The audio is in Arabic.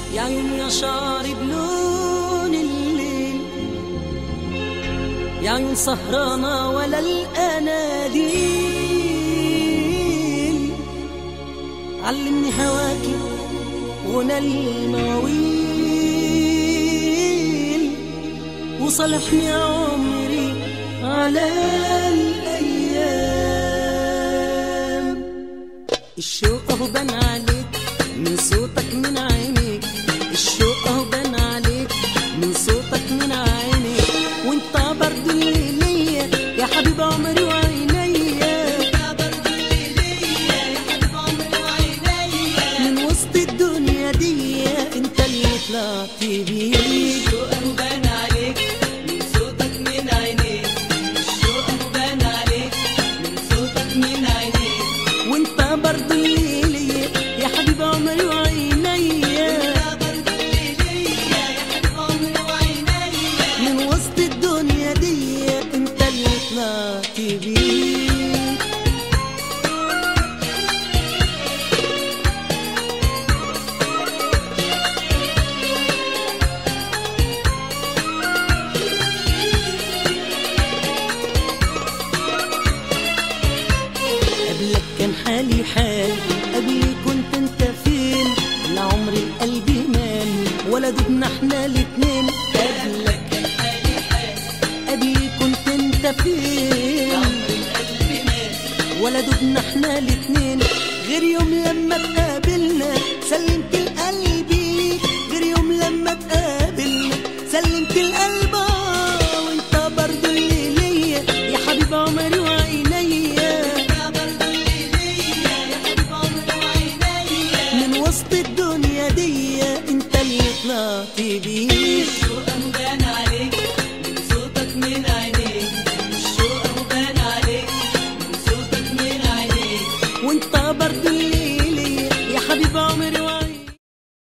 يا عيون يا شعر بلون الليل، يا عيون سهرانة ولا الأناديل، علمني هواكي غنى المواويل، وصالحني عمري على الأيام. الشوق اهو بان عليك من صوتك من عينيك، الشوق اهو بان عليك من صوتك من عينيك، وانت برضو اللي ليا يا حبيب عمري وعينيا، انت برضو اللي ليا يا حبيب عمري وعينيا، من وسط الدنيا دي انت اللي طلعت بيه. الشوق اهو بان عليك من صوتك من عينيك، الشوق اهو بان عليك من صوتك من عينيك، وانت برضو اللي ليا يا حبيب عمري وعينيا، انت برضو اللي ليا يا حبيب عمري وعينيا، من وسط الدنيا دي انت اللي طلعت بيه. قبلك كان حالي حال، قبلي كنت انت فين، لا عمري قلبي مال ولا دبنا احنا الاتنين. قبلك كان حالي حال، قبلي كنت انت فين، عمري القلب مال، ولا دبنا احنا الاتنين، غير يوم لما تقابلنا سلمت القلب ليك، غير يوم لما تقابلنا سلمت القلب، وانت برضو اللي ليا يا حبيب عمري وعينيا، انت برضو اللي ليا يا حبيب عمري وعينيا، من وسط الدنيا دي انت اللي طلعت بيه. الشوق اهو بان عليك من صوتك من عينيك، الشوق اهو بان عليك من صوتك من عينيك، وانت برضو اللي